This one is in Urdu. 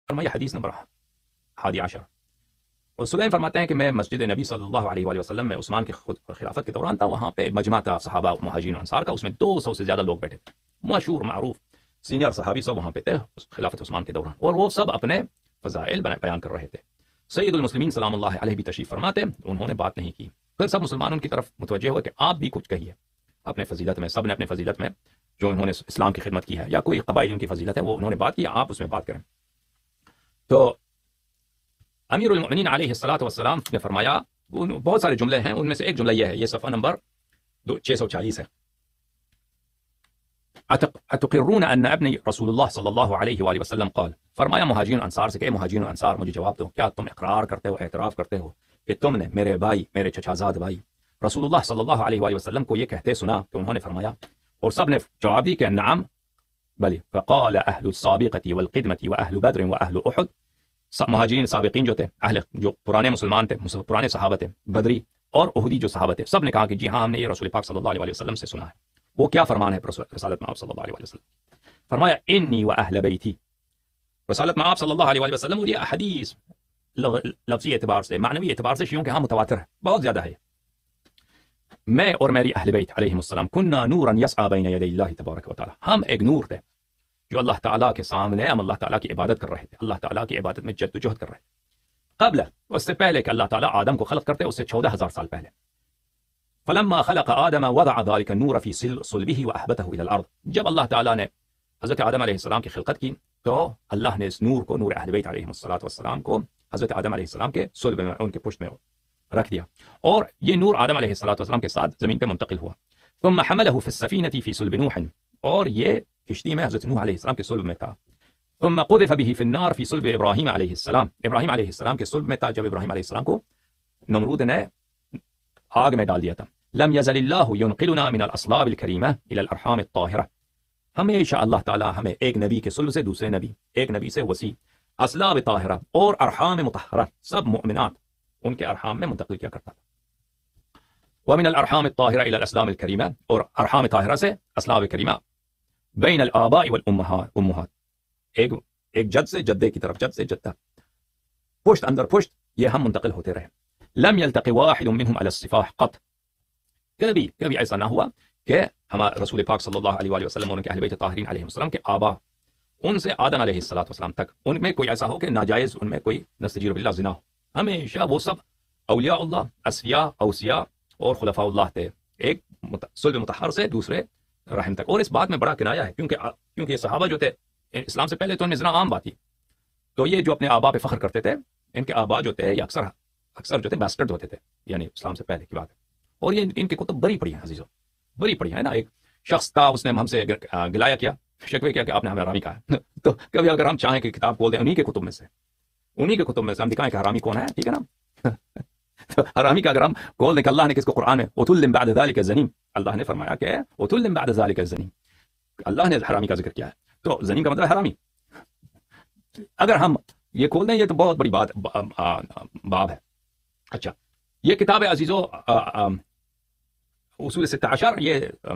فرمایا حدیث نمبر 11 اور سلیم فرماتے ہیں کہ میں مسجد نبی صلی اللہ علیہ وآلہ وسلم میں عثمان کی خلافت کے دوران تھا، وہاں پہ مجمع تھا صحابہ مہاجرین و انصار کا، اس میں 200 سے زیادہ لوگ بیٹھے تھے، مشہور معروف سینئر صحابی سب وہاں پہ تھے خلافت عثمان کے دوران، اور وہ سب اپنے فضائل بیان کر رہے تھے۔ سید المسلمین سلام اللہ علیہ بھی تشریف فرماتے، انہوں نے بات نہیں کی، پھر سب مسلمانوں کی طرف متوجہ ہوئے کہ آپ بھی کچھ کہیے اپنے فضیلت میں، سب نے اپنے فضیلت میں جو انہوں نے اسلام کی خدمت کی ہے یا کوئی قبائل ان کی فضیلت ہے وہ انہوں نے بات کی، آپ اس میں بات کریں۔ تو امیر المؤمنین علیہ الصلوۃ والسلام نے فرمایا، بہت سارے جملے ہیں، ان میں سے ایک جملہ یہ ہے، یہ صفحہ نمبر 640 ہے، اتقرون ان ابنی رسول اللہ صلی اللہ علیہ وآلہ وسلم قال، فرمایا مہاجرین انصار سے کہ مہاجرین انصار مجھے جواب دو، کیا تم اقرار کرتے ہو، اعتراف کرتے ہو کہ تم نے میرے بھائی، میرے چچا زاد بھائی رسول اللہ صلی اللہ علیہ وآلہ وسلم کو یہ کہتے سنا؟ تو انہوں نے فرمایا، اور سب نے جواب دی کہ نعم بلی، فقال اہل السابقۃ والقدمۃ واہل بدر واہل احد، مہاجرین سابقین جو تھے، اہل جو پرانے مسلمان تھے، پرانے صحابہ تھے، بدری اور احدی جو صحابہ تھے، سب نے کہا کہ جی ہاں ہم نے یہ رسول پاک صلی اللہ علیہ وسلم سے سنا ہے۔ وہ کیا فرمان ہے رسالت میں آپ صلی اللہ علیہ وسلم؟ فرمایا انی و اہل بیتی، رسالت میں آپ صلی اللہ علیہ وسلم، اور یہ حدیث لفظی اعتبار سے، معنوی اعتبار سے شیعوں کے ہاں متواتر ہے، بہت زیادہ ہے، میں اور میری اہل بیت علیہم السلام کننا نورا یسعی بین یدی اللہ تبارک و تعالی، ہم ایک نور تھے جو اللہ تعالیٰ کے سامنے ہم اللہ تعالیٰ کی عبادت کر رہے تھے، اللہ تعالیٰ کی عبادت میں جد و جہد کر رہے تھے، قبل اس سے پہلے کہ اللہ تعالیٰ آدم کو خلق کرتے، اس سے 14,000 سال پہلے۔ فلما خلق آدم وضع ذلك النور في صلبه واحبته الى الارض، جب اللہ تعالیٰ نے حضرت آدم علیہ السلام کی خلقت کی تو اللہ نے اس نور کو، نور اہل بیت علیہم السلام کو حضرت آدم علیہ السلام کے صلب میں، ان کے پشت میں رکھ دیا، اور یہ نور آدم علیہ السلام کے ساتھ زمین پہ منتقل ہوا۔ ثم حمله في السفينة في صلب نوح، اور یہ کشتی میں حضرت نوح علیہ السلام کے صلب میں تھا۔ ثم قذف به في النار في صلب ابراہیم علیہ السلام، ابراہیم علیہ السلام کے صلب میں تھا جب ابراہیم علیہ السلام کو نمرود نے آگ میں ڈال دیا تھا۔ لم يزل اللہ ينقلنا من الاصلاب الكریمہ الى الارحام الطاہرہ، ہمیشہ اللہ تعالیٰ ہمیں ایک نبی کے صلب سے دوسرے نبی، ایک نبی سے وسیع اصلاب طاہرہ اور ارحام مطہرہ، سب مؤمنات ان کے ارحام میں منتقل کیا کرتا تھا۔ ومن الارحام الطاہرہ الى الاسلام الکریمہ، اور ارحام طاہرہ سے اسلاب کریمہ، بین الآباء والامہات، ایک جد سے جدے کی طرف، جد سے جد تک، پشت اندر پشت، یہ ہم منتقل ہوتے رہے۔ لم يلتقي واحد منهم على الصفاح قط، کبھی ایسا نہ ہوا کہ ہمارے رسول پاک صلی اللہ علیہ وآلہ وسلم اور ان کے اہل بیت طاہرین علیہ السلام کے آبا، ان سے آدم علیہ السلام تک، ان میں کوئی ایسا ہو کہ ناجائز، ان میں کوئی نستجیر باللہ زنا ہو، ہمیشہ وہ سب اولیاء اللہ، اصفیاء، اوصیاء اور خلفاء اللہ تھے، ایک صلب مطہر سے دوسرے رحم تک۔ اور اس بات میں بڑا کنایا ہے، کیونکہ یہ صحابہ جو تھے اسلام سے پہلے تو ان میں زنا عام بات تھی، تو یہ جو اپنے آبا پہ فخر کرتے تھے، ان کے آبا جو تھے یہ اکثر جو تھے بیسٹرڈ ہوتے تھے، یعنی اسلام سے پہلے کی بات ہے، اور یہ ان کی کتب بری پڑی ہیں عزیزو، بری پڑی ہے نا۔ ایک شخص تھا، اس نے ہم سے گلایا کیا، شکوے کیا کہ آپ نے ہمیں حرامی کہا ہے، تو کبھی اگر ہم چاہیں کہ کتاب کھول دیں انہی کے کتب میں سے ہم دکھائیں کہ حرامی کون ہے، ٹھیک ہے نا، تو حرامی کا اگر ہم کھول دیں کہ اللہ نے کس کو قرآن میں وَتُلٍّ بَعْدَ ذَلِكَ زَنِيمٌ، اللہ نے فرمایا کہ وَتُلٍّ بَعْدَ ذَلِكَ زَنِيمٌ، اللہ نے حرامی کا ذکر کیا ہے، تو زنیم کا مطلب حرامی۔ اگر ہم یہ کھول دیں یہ تو بہت بڑی باب ہے۔ اچھا، یہ کتاب عزیزو اصول 16، یہ